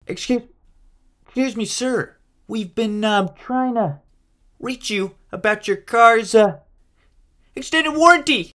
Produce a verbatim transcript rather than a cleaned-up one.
Excuse, excuse me, sir. We've been um trying to reach you about your car's uh extended warranty.